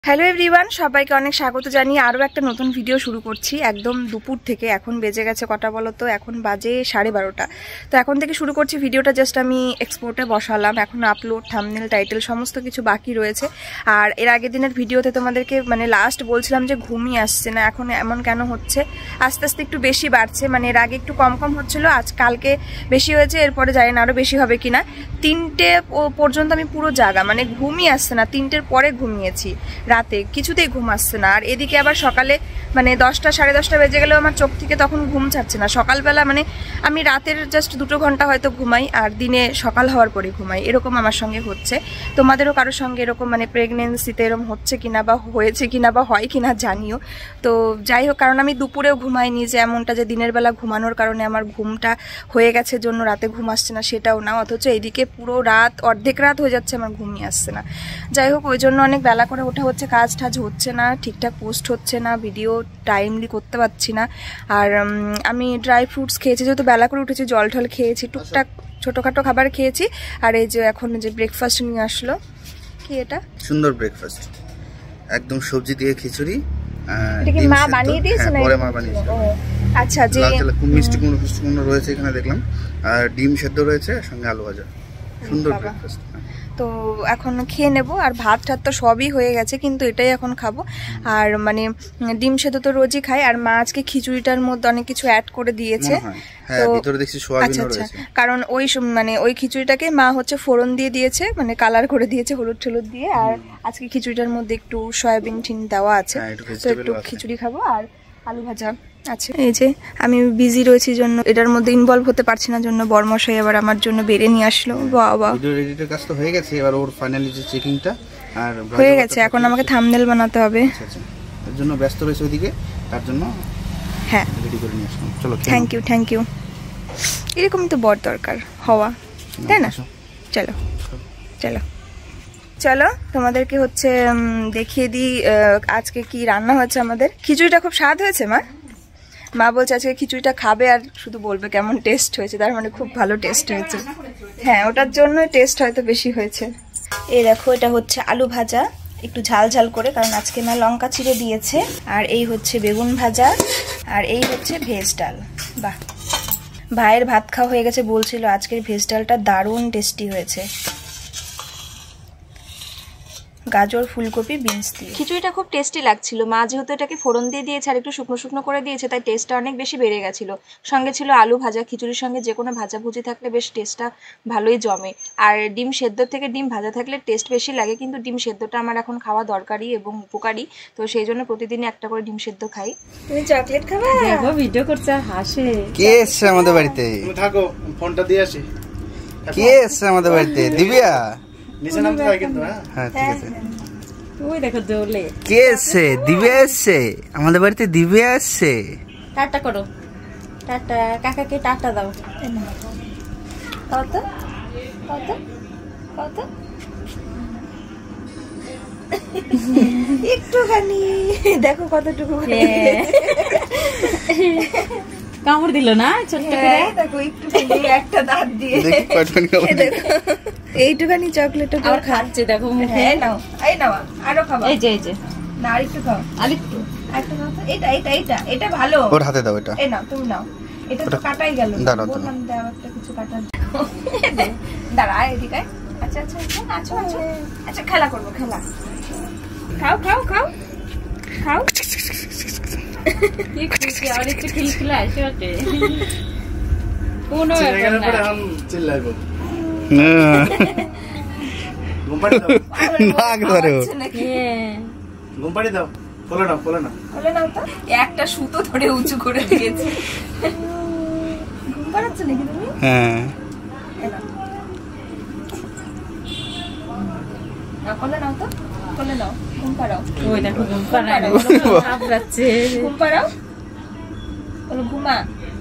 Hello everyone, সবাইকে অনেক স্বাগত জানিয়ে আরও একটা নতুন ভিডিও শুরু করছি একদম দুপুর থেকে। এখন বেজে গেছে কটা বলো তো? এখন বাজে 12:30। তো এখন থেকে শুরু করছি ভিডিওটা। জাস্ট আমি এক্সপোর্টে বসালাম, এখন আপলোড, থাম্বনেল, টাইটেল সমস্ত কিছু বাকি রয়েছে। আর এর আগের দিনের ভিডিওতে তোমাদেরকে লাস্ট বলছিলাম যে ঘুমই আসছে না, এখন এমন কেন হচ্ছে? আস্তে আস্তে একটু বেশি বাড়ছে, এর আগে একটু কম কম হচ্ছিলো, কালকে বেশি হয়েছে, এরপরে জানি না আরও বেশি হবে কিনা। 3টে পর্যন্ত আমি পুরো জাগা, ঘুমই আসছে না। 3টের পরে ঘুমিয়েছি রাতে, কিছুতেই ঘুম আসছে না। আর এদিকে আবার সকালে 10টা সাড়ে 10টা বেজে গেলেও আমার চোখ থেকে তখন ঘুম ছাড়ছে না। সকালবেলা আমি রাতের জাস্ট 2 ঘন্টা হয়তো ঘুমাই, আর দিনে সকাল হওয়ার পরে ঘুমাই। এরকম আমার সঙ্গে হচ্ছে। তোমাদেরও কারোর সঙ্গে এরকম প্রেগনেন্সিতে এরকম হচ্ছে কিনা বা হয়েছে কিনা বা হয় কিনা জানিও। তো যাই হোক, কারণ আমি দুপুরেও ঘুমাইনি যে এমনটা যে দিনের বেলা ঘুমানোর কারণে আমার ঘুমটা হয়ে গেছে জন্য রাতে ঘুম আসছে না, সেটাও না। অথচ এইদিকে পুরো রাত, অর্ধেক রাত হয়ে যাচ্ছে, আমার ঘুমই আসছে না। যাই হোক, ওই জন্য অনেক বেলা করে ওঠা হচ্ছে, কাজ টাজ হচ্ছে না, ঠিকঠাক পোস্ট হচ্ছে না, ভিডিও টাইমলি করতে পারছি না। আর আমি ড্রাই ফ্রুটস খেয়েছি, যেহেতু বেলা করে উঠেছি, জল টল খেয়েছি, টুকটাক ছোটোখাটো খাবার খেয়েছি। আর এই যে এখন যে ব্রেকফাস্ট নিয়ে আসলো, কি এটা সুন্দর ব্রেকফাস্ট, একদম সবজি দিয়ে খিচুড়ি। এটা কি মা বানিয়ে দিয়েছে না? পরে মা বানিয়েছে। আচ্ছা, যে মিষ্টি কুমড়ো রয়েছে এখানে দেখলাম, আর ডিম সেদ্ধ রয়েছে, সঙ্গে আলু ভাজা। সুন্দর ব্রেকফাস্ট। তো এখন খেয়ে নেব। আর ভাত টাত তো সবই হয়ে গেছে, কিন্তু এটাই এখন খাবো। আর ডিম সেদ্ধ তো রোজই খাই। আর মা আজকে খিচুড়িটার মধ্যে অনেক কিছু অ্যাড করে দিয়েছে। তো আচ্ছা আচ্ছা, কারণ ওই খিচুড়িটাকে মা হচ্ছে ফোড়ন দিয়ে দিয়েছে, কালার করে দিয়েছে হলুদ টলুদ দিয়ে। আর আজকে খিচুড়িটার মধ্যে একটু সয়াবিন টিন দেওয়া আছে, তো একটু খিচুড়ি খাবো আর আলু ভাজা আছে। এই যে আমি বিজি রয়েছি জন্য এটার মধ্যে ইনভলভ হতে পারছি না, জন্য বরমশাই আবার আমার জন্য বেড়ে নিয়ে আসলো। বাবা, ভিডিও এডিটের কাজ তো হয়ে গেছে, এবার ওর ফাইনালি যে চেকিংটা আর হয়ে গেছে, এখন আমাকে থাম্বনেল বানাতে হবে। আচ্ছা আচ্ছা, এর জন্য ব্যস্ত রয়েছে ওইদিকে, তার জন্য হ্যাঁ রেডি করে নিয়ে আসলাম। চলো, থ্যাংক ইউ। এরকমই তো বর দরকার হওয়া, তাই না? চলো চলো চলো, তোমাদেরকে হচ্ছে দেখিয়ে দিই আজকে কি রান্না হচ্ছে আমাদের। খিচুড়িটা খুব স্বাদ হয়েছে। মা বলছে আজকে খিচুড়িটা খাবে আর শুধু বলবে কেমন টেস্ট হয়েছে, তার খুব ভালো টেস্ট হয়েছে। হ্যাঁ, ওটার জন্যই টেস্ট হয়তো বেশি হয়েছে। এই দেখো, এটা হচ্ছে আলু ভাজা, একটু ঝাল ঝাল করে, কারণ আজকে মা লঙ্কা ছিঁড়ে দিয়েছে। আর এই হচ্ছে বেগুন ভাজা, আর এই হচ্ছে ভেজ ডাল। বাহ, ভাইয়ের ভাত খাওয়া হয়ে গেছে, বলছিল আজকের ভেজ ডালটা দারুণ টেস্টি হয়েছে। গাজর, ফুলকপি, বিনস দিয়ে খিচুড়িটা খুব টেস্টি লাগছিল। মা যেহেতু এটাকে ফোড়ন দিয়ে দিয়েছে আর একটু শুকনো শুকনো করে দিয়েছে, তাই টেস্টটা অনেক বেশি বেড়ে গেছিল। সঙ্গে ছিল আলু ভাজা। খিচুড়ির সঙ্গে যে কোনো ভাজাভুজি থাকলে বেশ টেস্টটা ভালোই জমে। আর ডিম সেদ্ধ থেকে ডিম ভাজা থাকলে টেস্ট বেশি লাগে, কিন্তু ডিম সেদ্ধটা আমার এখন খাওয়া দরকারি এবং উপকারী, তো সেই জন্য প্রতিদিনই একটা করে ডিম সেদ্ধ খাই। তুমি চকলেট খাবে? দেখো ভিডিও করছে আর হাসে। কে এসছে আমাদের বাড়িতে? তুমি থাকো, ফোনটা দিয়ে আসি। কে এসছে আমাদের বাড়িতে? দিব্যা নিচে নামতে হয় কিন্তু। হ্যাঁ ঠিক আছে। ওই দেখো দৌড়লে। কে এসছে? দিব্যা এসছে আমাদের বাড়িতে। দিব্যা এসছে। টাটা করো, টাটা। কাকাকে টাটা দাও। কত কত কত একটুখানি দেখো কতটুকু কামড় দিল না ছোট্ট করে। দেখো একটুখানি একটা দাঁত দিয়ে এইটুখানি চকলেট খাচ্ছে, দেখো মুখে। নাও, এই নাও, আরো খাও। এই যে না, আরেকটু খাও, আরেকটু খাও। এটা এটা এটা এটা ভালো, ওর হাতে দাও। এটা এই নাও, তুমি নাও। এটা তো কাটাই গেল, বললাম দাও একটা কিছু কাটা। দাঁড়া, এদিকে। আচ্ছা আচ্ছা আচ্ছা আচ্ছা আচ্ছা, খেলা করবো, খেলা। খাও খাও খাও খাও। আর একটু খিলখিলা আসে ওঠে। কোনো ব্যাপার না, চিল্লাইবো। একটা সুতো ধরে উঁচু করে দিয়েছে। ঘুম পাড়াচ্ছে নাকি তুমি? হ্যাঁ, কোলে নাও তো, কোলে নাও, ঘুম পাড়াও। ওই দেখো ঘুম পাড়ায়, ঘুম পাড়াও, বলো ঘুমা,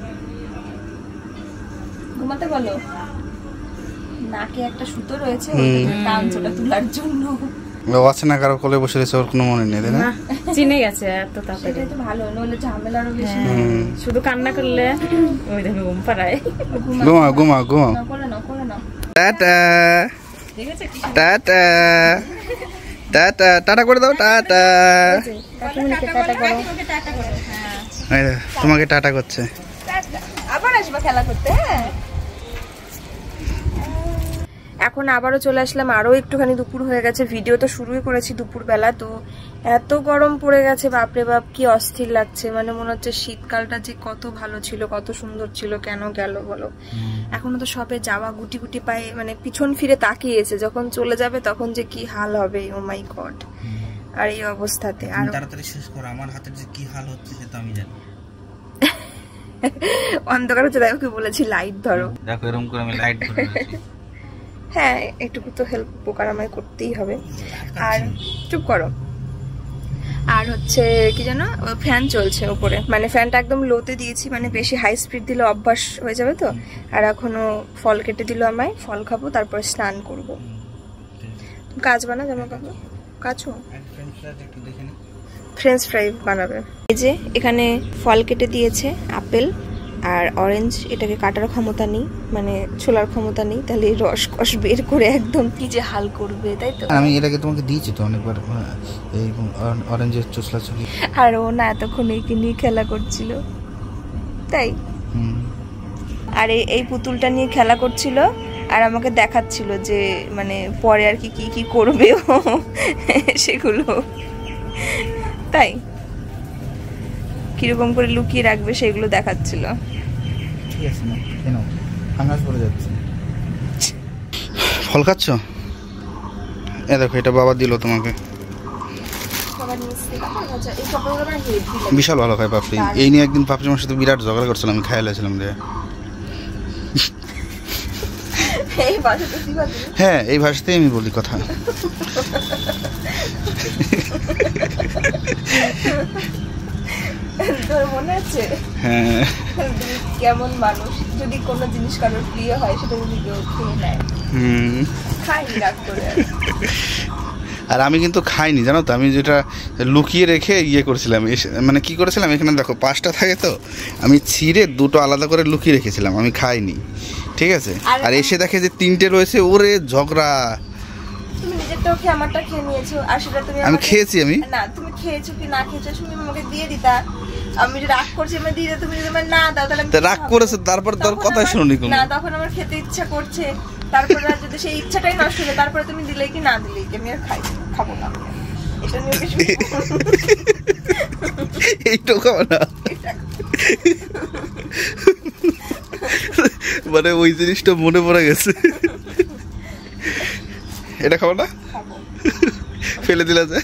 ঘুমাতে বলো। নাকে একটা সুতো রয়েছে, কাঞ্চটা তোলার জন্য। আছে না কারো কোলে বসে রয়েছে, ওর কোনো মনে নেই, তাই না? চিনে গেছে এত তাড়াতাড়ি, সেটাই তো ভালো, নইলে ঝামেলা আরো বেশি। শুধু কান্না করলে ওই দেখো ঘুম পাড়ায়। ঘুমা ঘুমা ঘুমা, কোলে নাও, কোলে নাও। Tata tata. টাটা টাটা করে দাও, টাটা। তোমাকে টাটা করছে। আবার আসবো খেলা করতে। এখন আবারও চলে আসলাম, আরো একটুখানি দুপুর হয়ে গেছে। ভিডিও তো শুরুই করেছি দুপুর বেলা, তো এত গরম পড়ে গেছে বাপরে বাপ, কি অস্থির লাগছে। মানে মনে হচ্ছে শীতকালটা যে কত ভালো ছিল, কত সুন্দর ছিল, কেন গেল বলো। এখনো তো সবে যাওয়া, গুটি গুটি পায়ে মানে পিছন ফিরে তাকিয়েছে, যখন চলে যাবে তখন যে কি হাল হবে, ও মাই গড। আর এই অবস্থাতে আর তাড়াতাড়ি শেষ করো, আমার হাতের যে কি হাল হচ্ছে সেটা আমি জানি। অন্ধকার হচ্ছে, দেখো কি বলেছি, লাইট ধরো। দেখো এরকম করে আমি লাইট ধরে আছি। হ্যাঁ, একটুকু তো হেল্প উপকার আমায় করতেই হবে। আর চুপ করো। আর হচ্ছে কি জানো, ফ্যান চলছে উপরে, মানে ফ্যানটা একদম লোতে দিয়েছি, মানে বেশি হাই স্পিড দিলে অভ্যাস হয়ে যাবে তো। আর এখনো ফল কেটে দিল আমায়, ফল খাবো, তারপর স্নান করবো। কাজ বানা জামা কাপড় কাচো, ফ্রেঞ্চ ফ্রাই বানাবে। এই যে এখানে ফল কেটে দিয়েছে, আপেল আর অরেঞ্জ। এটাকে কাটার ক্ষমতা নেই, মানে ছোলার ক্ষমতা নেই, তাহলে রস কষ বের করে একদম কি যে হাল করবে, তাই তো। আমি এটাকে তোমাকে দিয়েছি তো অনেকবার, এই অরেঞ্জের চোসলা চুলি। আর ও না এতক্ষণ এইকে নিয়ে খেলা করছিল, তাই। আর এই পুতুলটা নিয়ে খেলা করছিল, আর আমাকে দেখাচ্ছিল যে মানে পরে আর কি কি করবে ও সেগুলো, তাই কিরকম করে লুকিয়ে রাখবে সেগুলো দেখাচ্ছিল। ঠিক আছে না, কেন ফাঙ্গাস পড়ে যাচ্ছে। ফল খাচ্ছ? এ দেখো, এটা বাবা দিল তোমাকে। বিশাল ভালো খায় পাপড়ি। এই নিয়ে একদিন পাপড়ি আমার সাথে বিরাট ঝগড়া করছিলাম, আমি খাইলাছিলাম রে। হ্যাঁ, এই ভাষাতেই আমি বলি কথা। মনে আছে? হ্যাঁ। কেমন মানুষ, যদি কোনো জিনিস কারোর প্রিয় হয় সেটা যদি কেউ খেয়ে নেয়, খাইনি রাগ করে। আর আমি কিন্তু খাইনি, জানো তো, আমি যেটা লুকিয়ে রেখে ইয়ে করেছিলাম, মানে কি করেছিলাম, এখানে দেখো 5টা থাকে তো, আমি ছিঁড়ে 2টো আলাদা করে লুকিয়ে রেখেছিলাম, আমি খাইনি, ঠিক আছে। আর এসে দেখে যে 3টে রয়েছে, ওরে ঝগড়া। তুমি নিজেরটাও খেয়ে আমারটা খেয়ে নিয়েছো, আর সেটা তুমি আমি খেয়েছি। আমি না, তুমি খেয়েছো কি না খেয়েছো তুমি আমাকে দিয়ে দিতা। আমি যে রাগ করছি আমি দিয়ে দিতা, তুমি যদি আমার না দাও তাহলে রাগ করেছে, তারপর তোর কথা শুনি কোন না, তখন আমার খেতে ইচ্ছা করছে, তারপর যদি সেই ইচ্ছাটাই নষ্ট হলো, তারপরে তুমি দিলে কি না দিলে কি আমি আর খাবো না। এটা নিয়ে কিছু এইটাও খাবো না, মানে ওই জিনিসটা মনে পড়ে গেছে। এটা খাবো না, ফেলে দিলা যায়।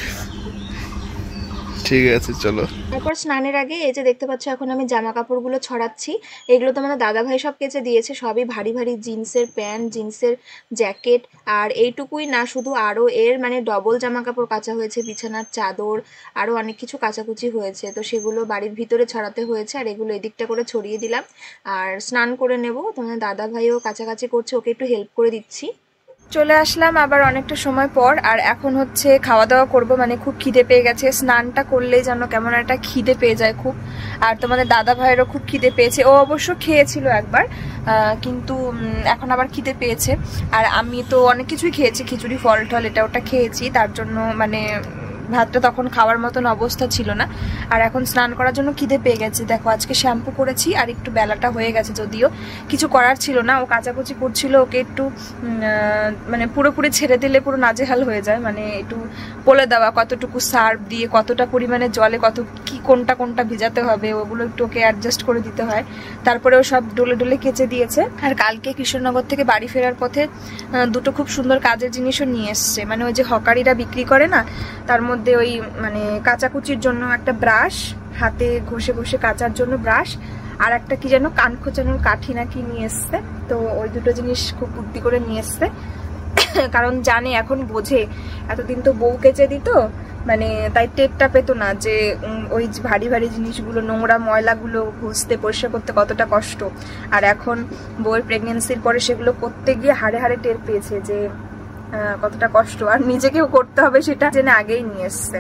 ঠিক আছে, চলো। তারপর স্নানের আগে এই যে দেখতে পাচ্ছ, এখন আমি জামা কাপড়গুলো ছড়াচ্ছি। এগুলো তো আমাদের দাদা ভাই সব কেচে দিয়েছে, সবই ভারী ভারী জিন্সের প্যান্ট, জিন্সের জ্যাকেট। আর এইটুকুই না, শুধু আরও এর মানে ডবল জামা কাপড় কাচা হয়েছে, বিছানার চাদর, আরও অনেক কিছু কাচাকুচি হয়েছে, তো সেগুলো বাড়ির ভিতরে ছড়াতে হয়েছে। আর এগুলো এদিকটা করে ছড়িয়ে দিলাম। আর স্নান করে নেব, তোমাদের দাদা ভাইও কাছাকাছি করছে, ওকে একটু হেল্প করে দিচ্ছি। চলে আসলাম আবার অনেকটা সময় পর, আর এখন হচ্ছে খাওয়া দাওয়া করব। মানে খুব খিদে পেয়ে গেছে, স্নানটা করলেই যেন কেমন একটা খিদে পেয়ে যায় খুব। আর তোমাদের দাদা ভাইয়েরও খুব খিদে পেয়েছে, ও অবশ্য খেয়েছিল একবার, কিন্তু এখন আবার খিদে পেয়েছে। আর আমি তো অনেক কিছুই খেয়েছি, খিচুড়ি, ফল টল এটা ওটা খেয়েছি, তার জন্য মানে ভাতটা তখন খাওয়ার মতন অবস্থা ছিল না। আর এখন স্নান করার জন্য খিদে পেয়ে গেছে। দেখো আজকে শ্যাম্পু করেছি, আর একটু বেলাটা হয়ে গেছে, যদিও কিছু করার ছিল না, ও কাচাকুচি করছিল, ওকে একটু মানে পুরোপুরি ছেড়ে দিলে পুরো নাজেহাল হয়ে যায়। মানে একটু বলে দেওয়া কতটুকু সার্ফ দিয়ে, কতটা পরিমাণে জলে কত কি কোনটা কোনটা ভিজাতে হবে, ওগুলো একটু ওকে অ্যাডজাস্ট করে দিতে হয়। তারপরে ও সব ডলে ডলে কেচে দিয়েছে। আর কালকে কৃষ্ণনগর থেকে বাড়ি ফেরার পথে দুটো খুব সুন্দর কাজের জিনিসও নিয়ে এসছে। মানে ওই যে হকারিরা বিক্রি করে না, তার মধ্যে ওই মানে কাচাকুচির জন্য একটা ব্রাশ, হাতে ঘষে ঘষে কাচার জন্য ব্রাশ, আর একটা কি যেন কান খোঁচানোর কাঠি নাকি নিয়ে এসছে। তো ওই দুটো জিনিস খুব বুদ্ধি করে নিয়ে এসছে, কারণ জানে, এখন বোঝে। এতদিন তো বউ কেচে দিত, মানে তাই টেরটা পেতো না যে ওই ভারী ভারী জিনিসগুলো, নোংরা ময়লাগুলো ঘষতে পরিষ্কার করতে কতটা কষ্ট। আর এখন বউয়ের প্রেগনেন্সির পরে সেগুলো করতে গিয়ে হাড়ে হাড়ে টের পেয়েছে যে কতটা কষ্ট, আর নিজেকেও করতে হবে সেটা জেনে আগেই নিয়ে এসছে।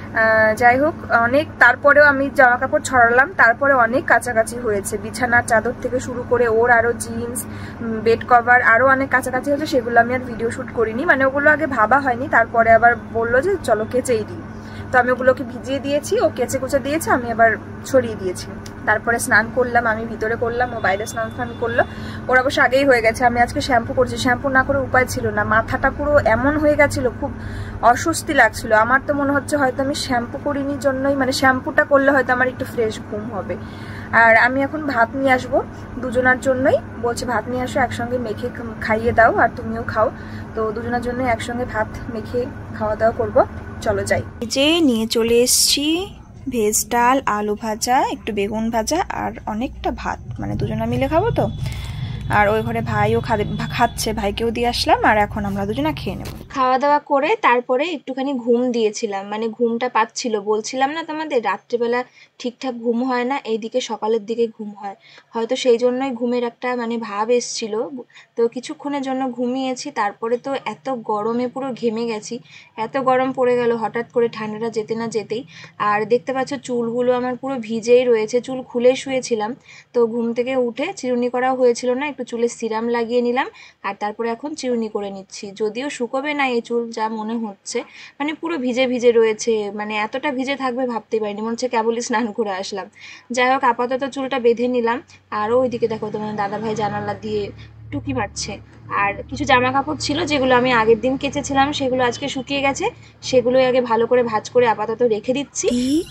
যাই হোক, অনেক তারপরেও আমি জামা কাপড় ছড়ালাম, তারপরে অনেক কাছাকাছি হয়েছে। বিছানার চাদর থেকে শুরু করে ওর আরও জিন্স, বেড কভার আরও অনেক কাছাকাছি হয়েছে, সেগুলো আমি আর ভিডিও শ্যুট করিনি, মানে ওগুলো আগে ভাবা হয়নি। তারপরে আবার বললো যে চলো কেচেই দিই, তো আমি ওগুলোকে ভিজিয়ে দিয়েছি, ও কেচে কুচে দিয়েছে, আমি আবার ছড়িয়ে দিয়েছি। তারপরে স্নান করলাম, আমি ভিতরে করলাম, ও বাইরে স্নান করলো। ওর অবশ্য আগেই হয়ে গেছে। আমি আজকে শ্যাম্পু করছি, শ্যাম্পু না করে উপায় ছিল না, মাথাটা পুরো এমন হয়ে গেছিল, খুব অস্বস্তি লাগছিল। আমার তো মনে হচ্ছে হয়তো আমি শ্যাম্পু করিনি জন্যই, মানে শ্যাম্পুটা করলে হয়তো আমার একটু ফ্রেশ ঘুম হবে। আর আমি এখন ভাত নিয়ে আসবো দুজনার জন্যই, বলছে ভাত নিয়ে আসো, একসঙ্গে মেখে খাইয়ে দাও আর তুমিও খাও। তো দুজনের জন্য একসঙ্গে ভাত মেখে খাওয়া দাওয়া করবো। চলো যাই। যে নিয়ে চলে এসছি ভেজ ডাল, আলু ভাজা, একটু বেগুন ভাজা আর অনেকটা ভাত, মানে দুজনে মিলে খাবো তো। আর ওই ঘরে ভাইও খাচ্ছে, ভাইকেও দিয়ে আসলাম, আর এখন আমরা দুজনা খেয়ে নেব। খাওয়া দাওয়া করে তারপরে একটুখানি ঘুম দিয়েছিলাম, মানে ঘুমটা পাচ্ছিল। বলছিলাম না তোমাদের রাত্রিবেলা ঠিকঠাক ঘুম হয় না, এইদিকে সকালের দিকে ঘুম হয়, হয়তো সেই জন্যই ঘুমের একটা মানে ভাব এসছিল। তো কিছুক্ষণের জন্য ঘুমিয়েছি, তারপরে তো এত গরমে পুরো ঘেমে গেছি, এত গরম পড়ে গেল হঠাৎ করে ঠান্ডাটা যেতে না যেতেই। আর দেখতে পাচ্ছ চুলগুলো আমার পুরো ভিজেই রয়েছে, চুল খুলে শুয়েছিলাম। তো ঘুম থেকে উঠে চিরুনি করা হয়েছিল না, একটু চুলে সিরাম লাগিয়ে নিলাম, আর তারপরে এখন চিরুনি করে নিচ্ছি। যদিও শুকোবে না এই চুল, যা মনে হচ্ছে, মানে পুরো ভিজে ভিজে রয়েছে, মানে এতটা ভিজে থাকবে ভাবতেই পারিনি, মনে হচ্ছে কেবলই স্নান করে আসলাম। যাই হোক, আপাতত চুলটা বেঁধে নিলাম। আর ওইদিকে দেখো তোমার দাদাভাই জানালা দিয়ে টুকি মারছে। আর কিছু জামা কাপড় ছিল যেগুলো আমি আগের দিন কেচেছিলাম, সেগুলো আজকে শুকিয়ে গেছে, সেগুলোই আগে ভালো করে ভাঁজ করে আপাতত রেখে দিচ্ছি।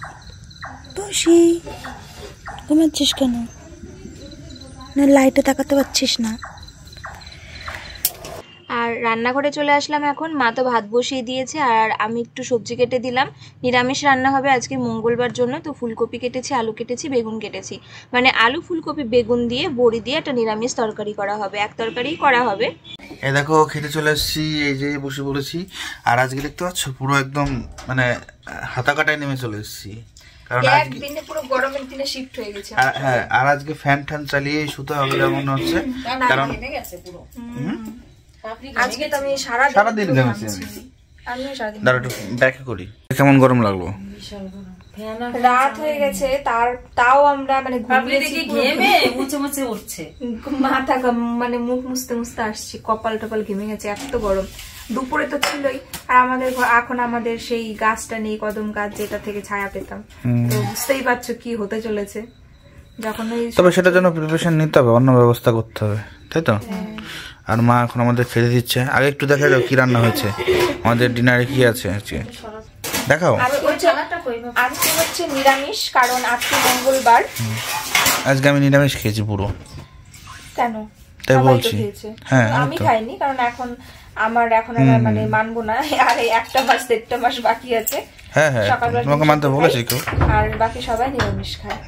ঘুমাচ্ছিস কেন? না লাইটে তাকাতে পারছিস না? আর রান্নাঘরে চলে আসলাম এখন। মা তো ভাত বসিয়ে দিয়েছে, আর আমি একটু সবজি কেটে দিলাম। নিরামিষ রান্না হবে আজকে মঙ্গলবার জন্য। তো ফুলকপি কেটেছি, আলু কেটেছি, বেগুন কেটেছি, মানে আলু ফুলকপি বেগুন দিয়ে বড়ি দিয়ে একটা নিরামিষ তরকারি করা হবে, এক তরকারি করা হবে। এই দেখো খেতে চলে এসেছি, এই যে বসে পড়েছি। আর আজকে দেখতে পাচ্ছ পুরো একদম মানে হাতা কাটায় নেমে চলে এসেছি, কারণ একদিনে পুরো গরমের দিনে শিফট হয়ে গেছে। হ্যাঁ, আর আজকে ফ্যান ঠ্যান চালিয়ে শুতে হবে মনে হচ্ছে, কারণ আজকে তো আমি সারাদিন ঘেমেছি। দাঁড়া একটু ব্যাকে করি। কেমন গরম লাগলো? রাত হয়ে গেছে, তাও আমরা মানে ঘেমে মুছে উঠছে, মাথা মানে মুখ মুছতে মুছতে আসছি, কপাল টপাল ঘেমে গেছে, এত গরম। দুপুরে তো ছিলই, আর আমাদের এখন আমাদের সেই গাছটা নেই, কদম গাছ, যেটা থেকে ছায়া পেতাম। তো বুঝতেই পারছো কি হতে চলেছে যখন। তবে সেটার জন্য প্রিপারেশন নিতে হবে, অন্য ব্যবস্থা করতে হবে, তাই তো? আর মা এখন আমাদের খেতে দিচ্ছে। আগে একটু দেখা যাও কি রান্না হয়েছে, আমাদের ডিনারে কি আছে আজকে দেখাও। আজকে হচ্ছে নিরামিষ, কারণ আজকে মঙ্গলবার। আজকে আমি নিরামিষ খেয়েছি পুরো। কেন? তাই বলছি। হ্যাঁ, আমি খাইনি, কারণ এখন মানে মানবো না, আর একটা মাস 1.5 মাস বাকি আছে। হ্যাঁ, তোমাকে মানতে বলেছি কেউ, আর বাকি সবাই নিরামিষ খায়।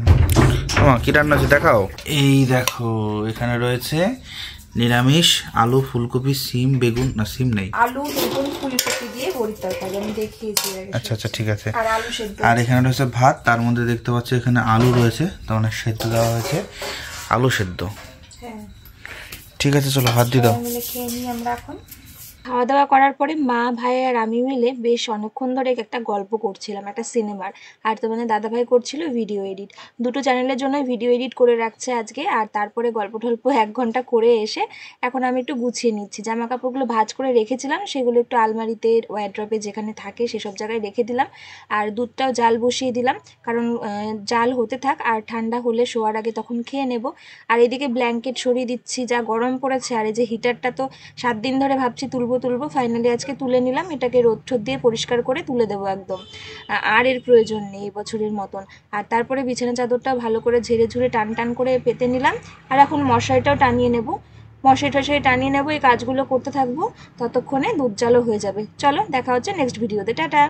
কি রান্না আছে দেখাও। এই দেখো, এখানে রয়েছে নিরামিষ আলু ফুলকপি সিম বেগুন, না সিম নেই, আলু বেগুন ফুলকপি দিয়ে বড়ির তরকারি আমি দেখিয়েছি। আচ্ছা ঠিক আছে। আর আলু সেদ্ধ। আর এখানে রয়েছে ভাত, তার মধ্যে দেখতে পাচ্ছ এখানে আলু রয়েছে, তার মানে সেদ্ধ দেওয়া হয়েছে, আলু সেদ্ধ। হ্যাঁ ঠিক আছে, চলো ভাত দিয়ে দাও। খেয়ে নিই আমরা এখন। খাওয়া দাওয়া করার পরে মা ভাই আর আমি মিলে বেশ অনেকক্ষণ ধরে একটা গল্প করছিলাম, একটা সিনেমার। আর তোমাদের দাদাভাই করছিল ভিডিও এডিট, দুটো চ্যানেলের জন্য ভিডিও এডিট করে রাখছে আজকে। আর তারপরে গল্প টল্প 1 ঘন্টা করে এসে এখন আমি একটু গুছিয়ে নিচ্ছি। জামা কাপড়গুলো ভাঁজ করে রেখেছিলাম, সেগুলো একটু আলমারিতে ওয়ারড্রপে যেখানে থাকে সেসব জায়গায় রেখে দিলাম। আর দুধটাও জাল বসিয়ে দিলাম, কারণ জাল হতে থাক, আর ঠান্ডা হলে শোয়ার আগে তখন খেয়ে নেব। আর এদিকে ব্ল্যাঙ্কেট সরিয়ে দিচ্ছি, যা গরম পড়েছে। আর এই যে হিটারটা তো 7 দিন ধরে ভাবছি তুলবো, ফাইনালি আজকে তুলে নিলাম। এটাকে রোদ ঠোদ দিয়ে পরিষ্কার করে তুলে দেবো একদম, আর এর প্রয়োজন নেই এই বছরের মতন। আর তারপরে বিছানা চাদরটা ভালো করে ঝেড়ে ঝুড়ে টান করে পেতে নিলাম। আর এখন মশারিটাও টানিয়ে নেব, মশারি টানিয়ে নেব। এই কাজগুলো করতে থাকবো, ততক্ষণে দুধ জালও হয়ে যাবে। চলো দেখা হচ্ছে নেক্সট ভিডিওতে, টাটা।